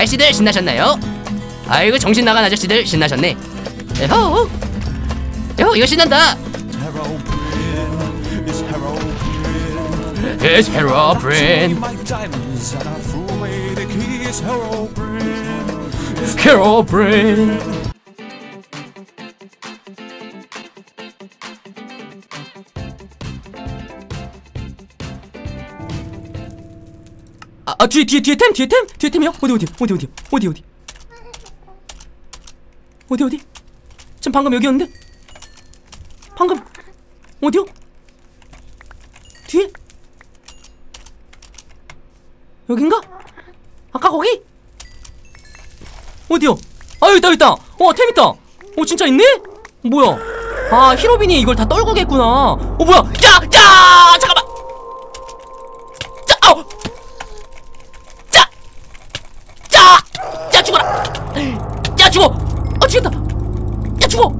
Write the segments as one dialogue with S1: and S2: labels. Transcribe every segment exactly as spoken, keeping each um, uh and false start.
S1: 아저씨들 신나셨나요? 아이고 정신 나간 아저씨들 신나셨네. 어, 어, 이거 신난다. It's Herobrine. Herobrine. 아, 아 뒤에 뒤에 뒤에 템 뒤에 템 뒤에 템이요? 어디 어디 어디 어디 어디 어디 어디 어디? 지금 방금 여기였는데? 방금 어디요? 뒤에? 여긴가? 아까 거기? 어디요? 아 여기 있다 여기 있다. 어 템 있다. 어 진짜 있네? 뭐야? 아 히로빈이 이걸 다 떨구겠구나. 어 뭐야? 야! 야! 잠깐만! 자! 아우! 자! 자! 야 죽어라! 야 죽어! 어 죽였다! 야 죽어!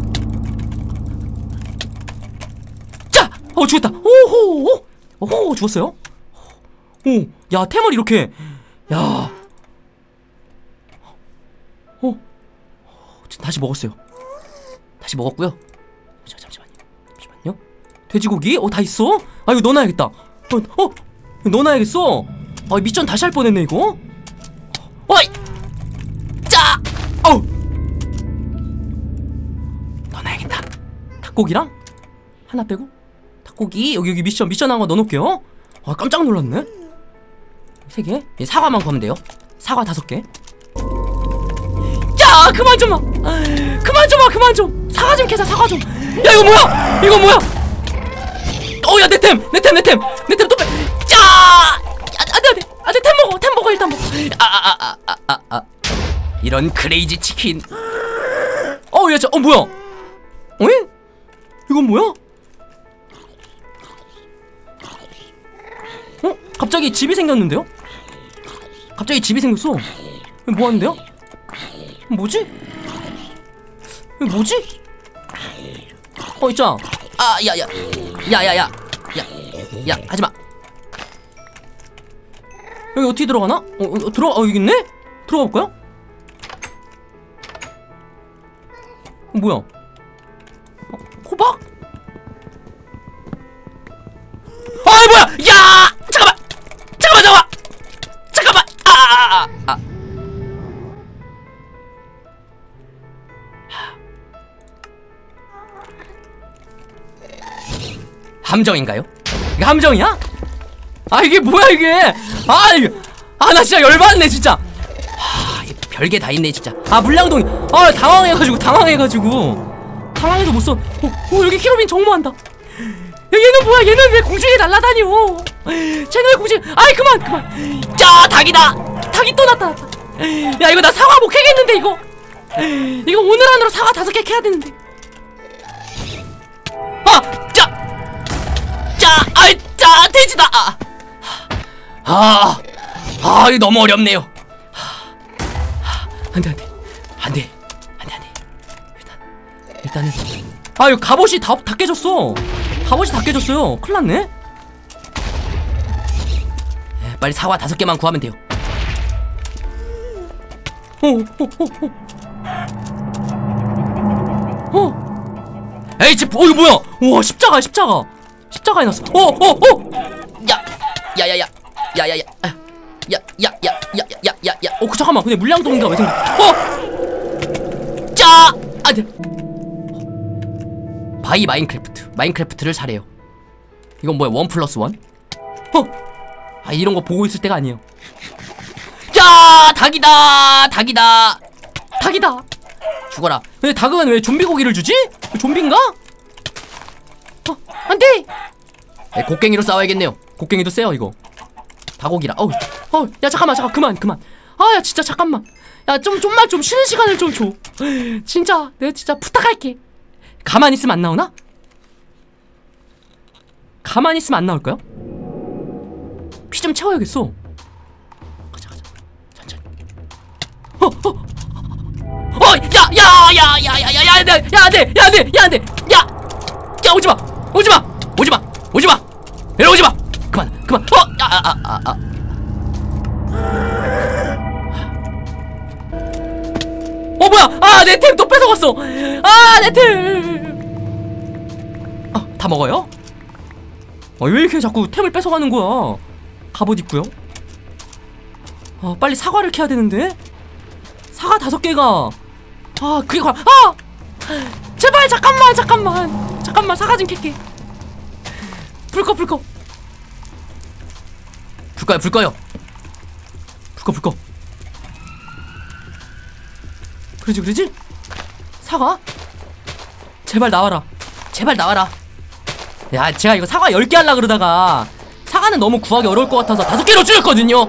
S1: 자! 어 죽였다! 오호! 오호 죽었어요? 오! 야 템을 이렇게 야 어? 다시 먹었어요. 다시 먹었고요. 자, 잠시만요. 잠시만요. 돼지고기? 어, 다 있어? 아, 이거 넣어놔야겠다. 어, 어? 이거 넣어놔야겠어. 아, 미션 다시 할 뻔했네, 이거. 어이! 짜! 어우! 넣어놔야겠다. 닭고기랑 하나 빼고 닭고기 여기 여기 미션 미션 한 거 넣어놓을게요. 아, 깜짝 놀랐네. 세 개? 예, 사과만 구하면 돼요. 사과 다섯 개. 야 그만 좀 와. 그만 좀 와 그만 좀. 사과 좀 캐자 사과 좀. 야 이거 뭐야 이거 뭐야. 어야 내 템 내 템 내 템 내 템 또 빼. 야 안돼 안돼 안돼 템 먹어 템 먹어 일단 먹어. 아아아 아 아 아 아 아 이런 크레이지 치킨. 어야 저 어 뭐야. 어이 이건 뭐야. 어 갑자기 집이 생겼는데요. 갑자기 집이 생겼어. 뭐 하는데요? 뭐지? 이거 뭐지? 어 있잖아. 아 야야 야야야 야 야 하지마. 여기 어떻게 들어가나? 어, 어 들어가. 어 여기 있네? 들어가 볼까요? 어, 뭐야? 어, 호박? 아 뭐야? 야 잠깐만 잠깐만 잠깐만 잠깐만 아아아 아, 아, 아. 함정인가요? 이게 함정이야? 아 이게 뭐야 이게? 아 이게 아 나 진짜 열받네 진짜. 아 별게 다 있네 진짜. 아 물량동이 아 당황해가지고 당황해가지고 당황해서 못써. 어, 어 여기 히로빈 정모한다. 야 얘는 뭐야? 얘는 왜 공중에 날아다녀? 쟤는 왜 공중? 아이 그만 그만. 야 닭이다. 닭이 또 나타났다. 야 이거 나 사과 못 캐겠는데 이거. 이거 오늘 안으로 사과 다섯 개 캐야 되는데. 아 자. 자, 아이, 자, 돼지다. 아, 아, 아, 이거 너무 어렵네요. 안돼, 안돼, 안돼, 안돼, 안돼. 일단, 일단은, 아, 이거 갑옷이 다, 다 깨졌어. 갑옷이 다 깨졌어요. 큰일났네. 에, 빨리 사과 다섯 개만 구하면 돼요. 어, 어, 어, 어. 어. 에이, 집, 어, 이거 뭐야? 우와, 십자가, 십자가. 십자가 해놨어. 어, 어, 어! 야! 야, 야, 야! 야, 야, 야! 야, 야, 야, 야, 야, 야, 야! 어, 그, 잠깐만. 근데 물량동인가 왜 생각? 어! 짜! 아, 네. 바이 마인크래프트. 마인크래프트를 사래요. 이건 뭐야? 원 플러스 원? 어! 아, 이런 거 보고 있을 때가 아니에요. 야! 닭이다! 닭이다! 닭이다! 죽어라. 근데 닭은 왜 좀비 고기를 주지? 좀비인가? 어, 안돼! 네, 곡괭이로 싸워야겠네요. 곡괭이도 세요 이거. 닭고기라. 어우, 어, 야 잠깐만, 잠깐, 그만, 그만. 아, 야 진짜 잠깐만. 야 좀 좀만 좀 쉬는 시간을 좀 줘. 진짜, 내가 진짜 부탁할게. 가만히 있으면 안 나오나? 가만히 있으면 안 나올까요? 피 좀 채워야겠어. 가자, 가자. 천천히. 어, 어, 어, 야, 야, 야, 야, 야, 야, 야, 야, 야, 야, 안 돼, 야, 안 돼, 야, 안 돼, 야, 야, 오지 마. 오지마! 오지마! 오지마! 내려오지마! 그만! 그만! 어! 아! 아! 아! 아! 어 뭐야? 아 내 템 또 뺏어갔어. 아 내 템. 아 다 먹어요? 아 왜 이렇게 자꾸 템을 뺏어가는 거야? 갑옷 입고요. 아 빨리 사과를 캐야 되는데. 사과 다섯 개가. 아 그게 과. 아 제발 잠깐만 잠깐만 잠깐만 사과 좀 캘게. 불 꺼 불 꺼. 불 꺼요 불 꺼요. 불 꺼 불 꺼. 그러지 그러지? 사과? 제발 나와라. 제발 나와라. 야 제가 이거 사과 열 개 하려고 그러다가 사과는 너무 구하기 어려울 것 같아서 다섯 개로 줄였거든요.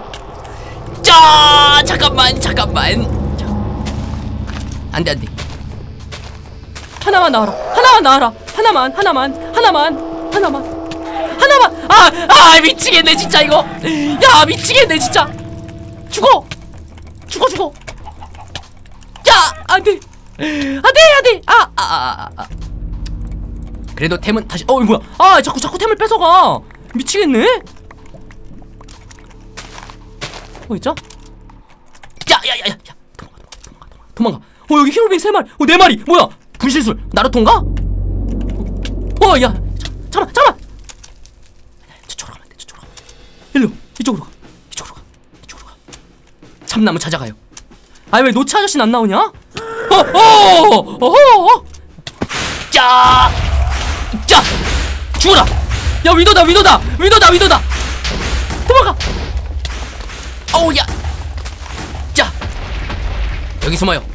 S1: 자 잠깐만 잠깐만. 자. 안돼 안돼. 하나만 나와라. 하나만 나와라. 하나만 하나만 하나만 하나만 하나만. 아, 아 미치겠네 진짜 이거. 야 미치겠네 진짜. 죽어 죽어 죽어. 야 안돼 안돼 안돼. 아 아 아 아. 그래도 템은 다시. 어 뭐야? 아 자꾸 자꾸 템을 뺏어가. 미치겠네. 어 있죠? 야야야야 도망가 도망가 도망가 도망가. 어 여기 히로빈 세 마리. 어 네 마리. 뭐야? 분실술 나루토인가? 어 야 잠깐만 잠깐만. 저쪽으로 가면 돼. 저쪽으로 가. 일로 이쪽으로 가. 이쪽으로 가. 이쪽으로 가. 참나무 찾아가요. 아 왜 노치 아저씨는 안 나오냐? 어어 어어. 짜. 짜! 죽어라! 야 위도다 위도다 위도다 위도다! 도망가! 어우 야! 자! 여기 숨어요.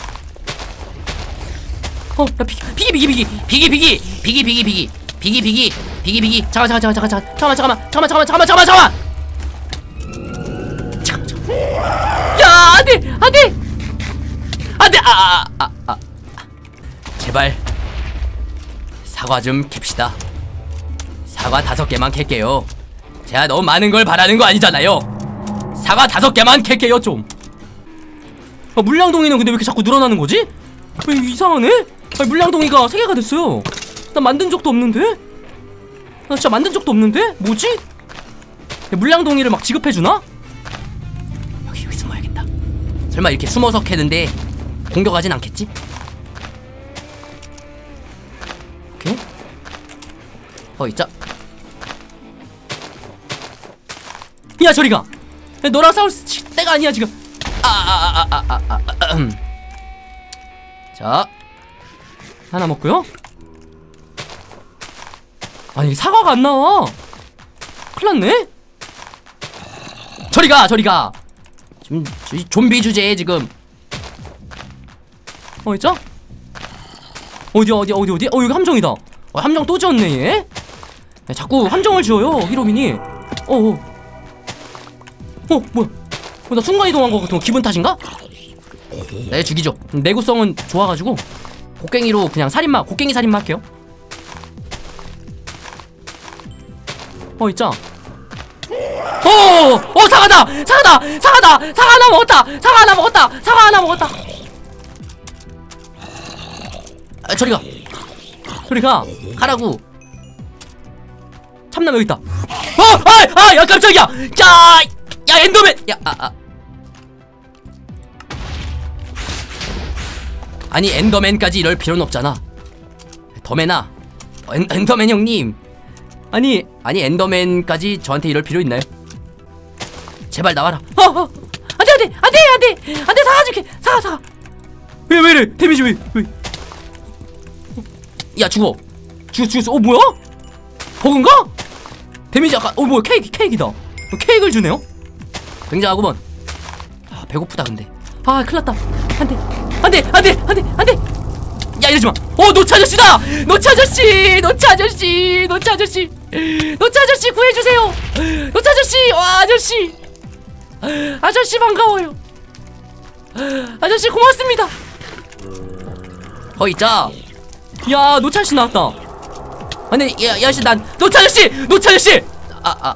S1: 어, 야 비기 비기 비기 비기 비기 비기 비기 비기 비기 비기 비기 비기 비기 잠깐 잠깐 잠깐 잠깐 잠깐만 잠깐만 잠깐만 잠깐만 잠깐만 잠깐만 잠깐만. 야 안돼 안돼 안돼. 아아아 아, 아, 아. 제발 사과 좀 캡시다. 사과 다섯 개만 캘게요. 제가 너무 많은 걸 바라는 거 아니잖아요. 사과 다섯 개만 캘게요 좀. 아, 물량동이는 근데 왜 이렇게 자꾸 늘어나는 거지? 왜 이상하네? 아니, 물량동이가 세 개가 됐어요. 난 만든 적도 없는데? 나 진짜 만든 적도 없는데? 뭐지? 물량동이를 막 지급해주나? 여기 여기 숨어야겠다. 설마 이렇게 숨어서 캐는데 공격하진 않겠지? 오케이. 어 있자. 야 저리가. 너랑 싸울 때가 아니야 지금. 아 아 아 아 아 아 음. 자 하나 먹고요. 아니 사과가 안 나와. 큰일났네. 저리가 저리가. 지금 좀비 주제에 지금. 어 있죠? 어디 어디 어디 어디? 어 여기 함정이다. 어, 함정 또 지었네 얘. 야, 자꾸 함정을 지어요 히로민이. 어어 어. 어 뭐야? 어, 나 순간이동한 거 같은 거 기분 탓인가? 네 죽이죠. 내구성은 좋아가지고 곡괭이로 그냥 살인마 곡괭이 살인마 할게요. 어 있자. 어, 어 사과다 사과다 사과다 사과 하나 먹었다 사과 하나 먹었다 사과 하나 먹었다. 아, 저리가 저리가 가라고. 참나무 여기 있다. 어! 아! 아! 야 깜짝이야! 야! 야 엔더맨! 야 아 아 아니 엔더맨까지 이럴 필요는 없잖아. 더맨아 엔, 엔더맨 형님 아니 아니 엔더맨까지 저한테 이럴 필요 있나요? 제발 나와라. 어! 어! 안돼 안돼 안돼 안돼 안돼 사과 줄게 사과 사과. 왜 왜 이래 데미지 왜 왜? 야 죽어 죽어 죽었어. 어 뭐야? 버그인가? 데미지 아까 어 뭐야 케이크 케이크다. 어, 케이크를 주네요. 굉장하구먼. 아 배고프다 근데. 아 큰일났다. 안돼 안돼 안돼 안돼 안돼. 야 이러지마. 어 노치 아저씨다. 노치 아저씨 노치 아저씨 노치 아저씨 노치 아저씨 구해주세요. 노치 아저씨 와 아저씨 아저씨 반가워요. 아저씨 고맙습니다. 어 있자. 야 노치 아저씨 나왔다. 아니 야 야씨 난 노치 아저씨 노치 아저씨 아 아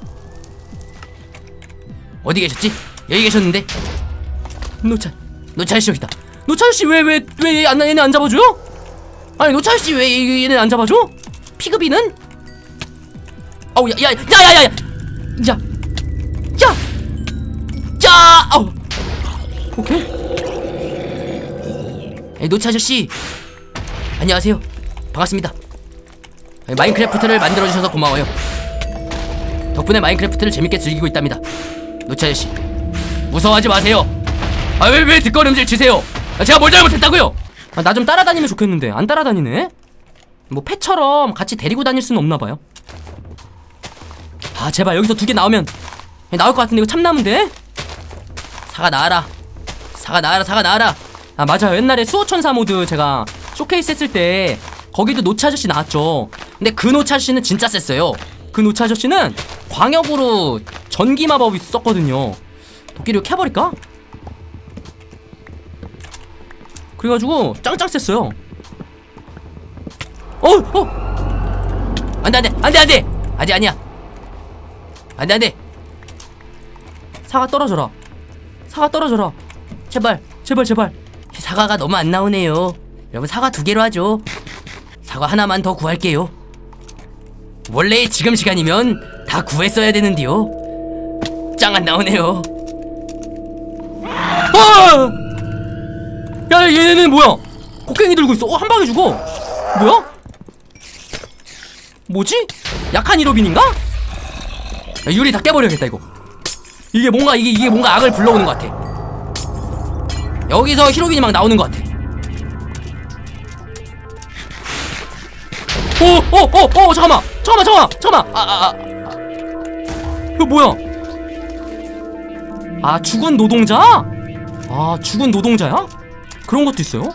S1: 어디 계셨지? 여기 계셨는데. 노치 노치 아저씨 여기다. 노치 아저씨 왜 왜 왜 얘네 안 잡아줘요? 아니 노치 아저씨 왜 얘네 안 잡아줘? 피그비는? 어우 야야야야야야 야야야 아우 오케이 아니, 노치 아저씨 안녕하세요. 반갑습니다. 아니, 마인크래프트를 만들어주셔서 고마워요. 덕분에 마인크래프트를 재밌게 즐기고 있답니다. 노치 아저씨 무서워하지 마세요. 아 왜 왜 뒷걸음질 치세요? 아, 제가 뭘 잘못했다고요? 아, 나 좀 따라다니면 좋겠는데 안 따라다니네? 뭐 펫처럼 같이 데리고 다닐 수는 없나봐요. 아 제발 여기서 두 개 나오면 나올 것 같은데 이거 참나무인데? 사과 나와라. 사과 나와라. 사과 나와라. 아 맞아요. 옛날에 수호천사 모드 제가 쇼케이스 했을 때 거기도 노치 아저씨 나왔죠. 근데 그 노치 아저씨는 진짜 셌어요. 그 노치 아저씨는 광역으로 전기 마법이 썼거든요. 도끼를 캐버릴까? 그래가지고 짱짱 셌어요. 어! 어! 안돼 안돼 안돼 안돼! 아직 아니야. 안돼 안돼. 사과 떨어져라. 사과 떨어져라. 제발 제발 제발. 사과가 너무 안 나오네요. 여러분 사과 두 개로 하죠. 사과 하나만 더 구할게요. 원래 지금 시간이면 다 구했어야 되는데요. 짱 안 나오네요. 아! 야 얘네는 뭐야? 곡괭이 들고 있어. 어 한 방에 죽어. 뭐야? 뭐지? 약한 히로빈인가? 야, 유리 다 깨버려야겠다 이거. 이게 뭔가 이게 이게 뭔가 악을 불러오는 것 같아. 여기서 히로빈이 막 나오는 것 같아. 오, 오, 오, 오, 잠깐만, 잠깐만, 잠깐만, 잠깐만. 아, 아, 아, 이거 뭐야? 아, 죽은 노동자? 아, 죽은 노동자야? 그런 것도 있어요?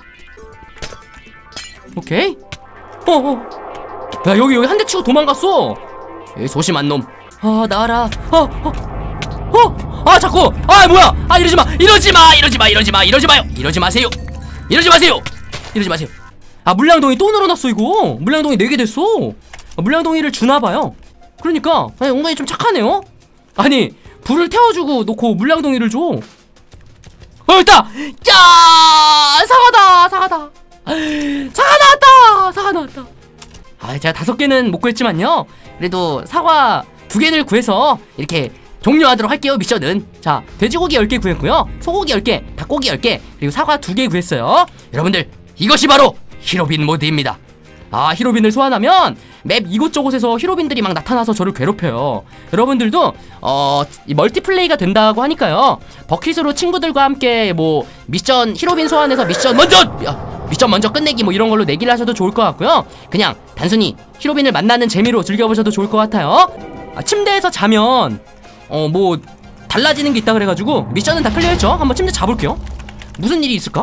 S1: 오케이. 어, 어. 야, 여기 여기 한 대 치고 도망갔어. 에이, 소심한 놈. 아, 나와라. 어, 어, 어. 아, 자꾸. 아, 뭐야? 아, 이러지 마, 이러지 마, 이러지 마, 이러지 마, 이러지 마요. 이러지 마세요. 이러지 마세요. 이러지 마세요. 아 물량동이 또 늘어났어 이거. 물량동이 네 개 됐어. 아, 물량동이를 주나봐요. 그러니까 아니 엉덩이 좀 착하네요. 아니 불을 태워주고 놓고 물량동이를 줘. 어 있다. 야 사과다 사과다. 사과 나왔다. 사과 나왔다. 아 제가 다섯 개는 못 구했지만요 그래도 사과 두 개를 구해서 이렇게 종료하도록 할게요. 미션은 자 돼지고기 열 개 구했고요, 소고기 열 개, 닭고기 열 개, 그리고 사과 두 개 구했어요. 여러분들 이것이 바로 히로빈 모드입니다. 아 히로빈을 소환하면 맵 이곳저곳에서 히로빈들이 막 나타나서 저를 괴롭혀요. 여러분들도 어 이 멀티플레이가 된다고 하니까요 버킷으로 친구들과 함께 뭐 미션 히로빈 소환해서 미션 먼저 야, 미션 먼저 끝내기 뭐 이런 걸로 내기를 하셔도 좋을 것 같고요, 그냥 단순히 히로빈을 만나는 재미로 즐겨보셔도 좋을 것 같아요. 아, 침대에서 자면 어 뭐 달라지는 게 있다 그래가지고 미션은 다 클리어했죠. 한번 침대 자볼게요. 무슨 일이 있을까?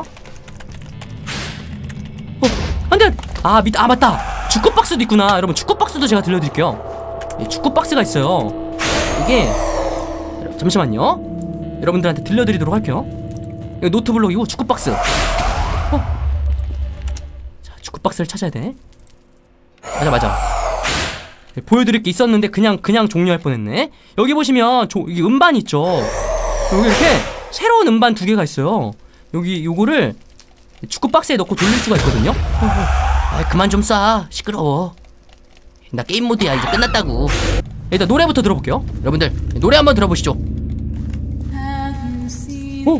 S1: 어, 안돼! 아, 밑, 아, 맞다! 축구박스도 있구나. 여러분, 축구박스도 제가 들려드릴게요. 예, 축구박스가 있어요. 이게, 잠시만요. 여러분들한테 들려드리도록 할게요. 이거 노트블록이고, 축구박스. 어. 자, 축구박스를 찾아야 돼. 맞아, 맞아. 예, 보여드릴 게 있었는데, 그냥, 그냥 종료할 뻔 했네. 여기 보시면, 조, 여기 음반 있죠. 여기 이렇게, 새로운 음반 두 개가 있어요. 여기, 요거를, 축구 박스에 넣고 돌릴 수가 있거든요. 아 그만 좀 쏴. 시끄러워. 나 게임 모드야. 이제 끝났다고. 일단 노래부터 들어볼게요. 여러분들 노래 한번 들어보시죠. 오.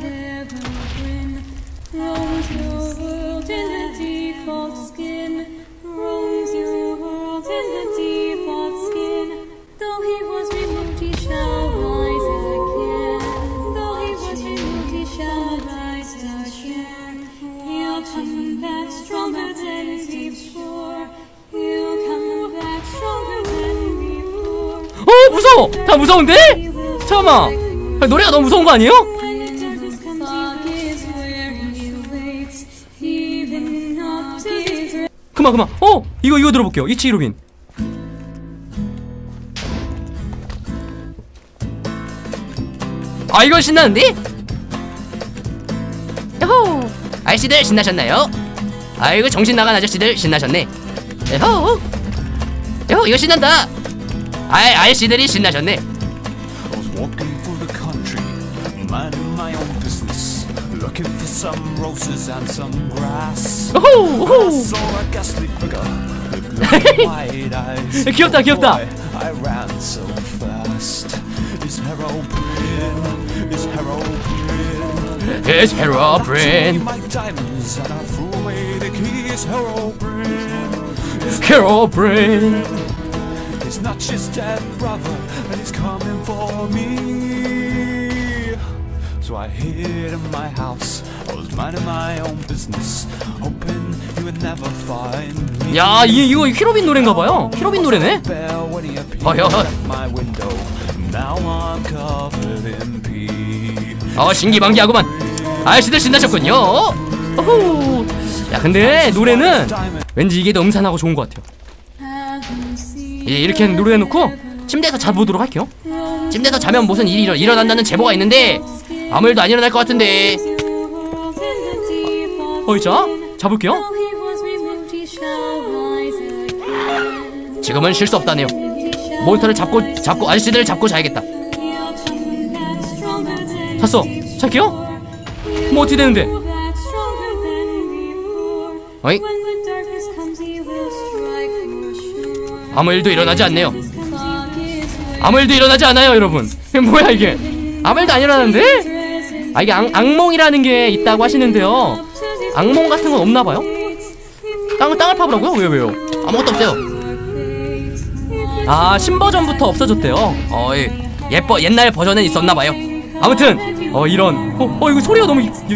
S1: 어 무서워! 다 무서운데? 잠깐만 노래가 너무 무서운 거 아니에요? 그만 그만 어! 이거 이거 들어볼게요. 이치 히로빈. 아 이거 신나는데? 야호! 아저씨들 신나셨나요? 아이고 정신 나간 아저씨들 신나셨네. 야호! 야호 이거 신난다. 아이 아저씨들이 신나셨네.
S2: I was walking through the country, minding my own business, looking for some roses and some grass.
S1: 오호! 오호!
S2: I saw a ghastly figure with glowing white eyes.
S1: 귀엽다 귀엽다.
S2: Boy, I ran so fast. His hair all green, his hair all green.
S1: It's Herobrine.
S2: My diamonds and I threw away the keys. Herobrine.
S1: Herobrine.
S2: He's not just dead brother, and he's coming for me. So I hid in my house. I was minding my own business, hoping you would never find me.
S1: 야, 이 이거 히로빈 노래인가봐요. 히로빈 노래네. 어여.
S2: My window. Now I'm covered in pee.
S1: 어, 신기방기하구만. 아저씨들 신나셨군요. 어후. 야, 근데 노래는 왠지 이게 더 음산하고 좋은 것 같아요. 예, 이렇게 노래해놓고 침대에서 자보도록 할게요. 침대에서 자면 무슨 일이 일어, 일어난다는 제보가 있는데 아무 일도 안 일어날 것 같은데. 어이, 자, 자볼게요. 지금은 쉴 수 없다네요. 몬스터를 잡고 잡고 아저씨들을 잡고 자야겠다. 잤어. 잘게요. 뭐 어떻게 되는데? 어이? 아무 일도 일어나지 않네요. 아무 일도 일어나지 않아요, 여러분. 이게 뭐야 이게? 아무 일도 안 일어나는데? 아, 이게 악, 악몽이라는 게 있다고 하시는데요. 악몽 같은 건 없나봐요? 땅을 땅을 파보라고요? 왜요 왜요? 아무것도 없어요. 아, 신버전부터 없어졌대요. 어, 예뻐 옛날 버전은 있었나봐요. 아무튼 어 이런 어, 어 이거 소리가 너무 이, 이,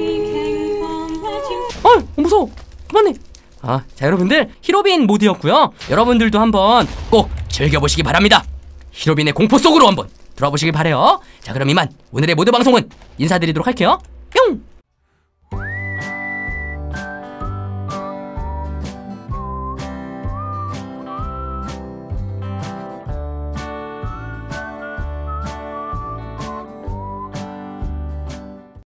S1: 어 무서워. 그만해. 아, 자, 여러분들 히로빈 모드였고요. 여러분들도 한번 꼭 즐겨보시기 바랍니다. 히로빈의 공포 속으로 한번 들어보시길 바래요. 자, 그럼 이만 오늘의 모드 방송은 인사드리도록 할게요.